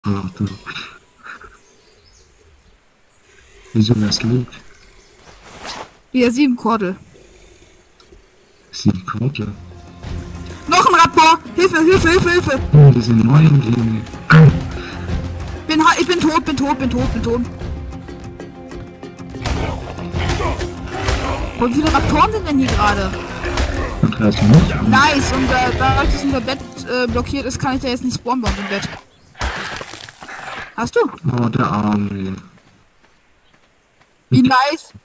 Ach du. Wieso das liegt? Hier, 7 Kordel. 7 Korte. Noch ein Raptor! Hilfe, Hilfe, Hilfe, Hilfe! Oh, diese neuen Linie. Ich bin tot, bin tot. Und wie viele Raptoren sind denn hier gerade? Und hast du nicht? Nice, und dadurch, dass unser Bett blockiert ist, kann ich da jetzt nicht spawnen bei uns im Bett. Hast du? Oh, der Arme. Wie nice.